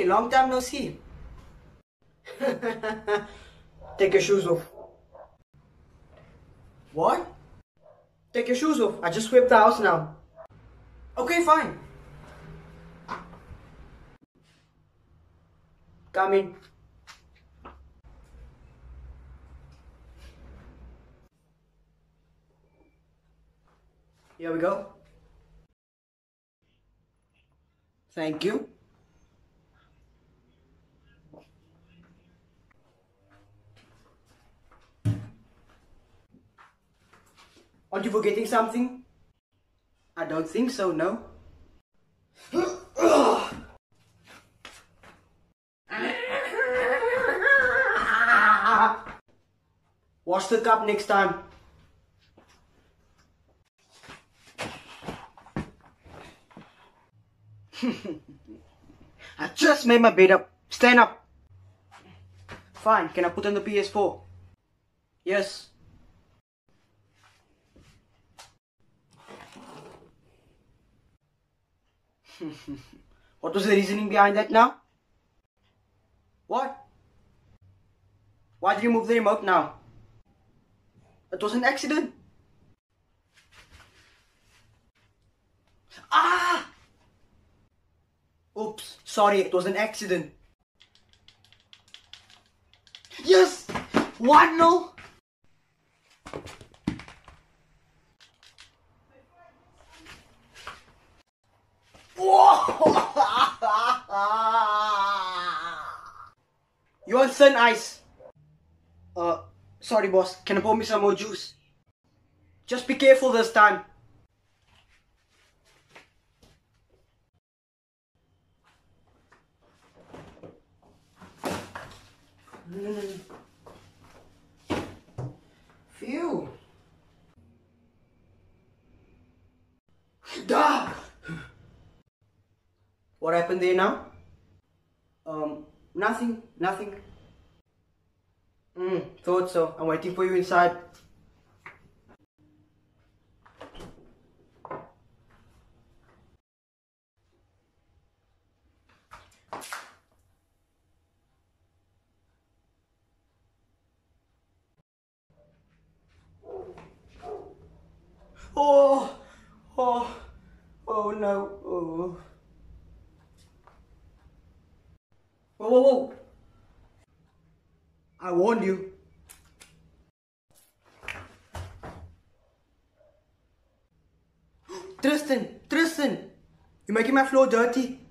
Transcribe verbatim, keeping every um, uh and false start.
long time no see. Take your shoes off. What? Take your shoes off. I just swept the house now. Okay, fine. Come in. Here we go. Thank you. Aren't you forgetting something? I don't think so, no. Wash the cup next time. I just made my bed up. Stand up. Fine, can I put on the P S four? Yes. What was the reasoning behind that now? What? Why did you move the remote now? It was an accident. Ah! Oops, sorry, it was an accident. Yes! one nil! You want sun ice? Uh, sorry boss, can you pour me some more juice? Just be careful this time. Mm. Phew. Duh. What happened there now? Um, nothing, nothing. Hmm, thought so. I'm waiting for you inside. Oh, oh, oh no, oh. Whoa, whoa, whoa. I warned you. Tristan, Tristan, you're making my floor dirty.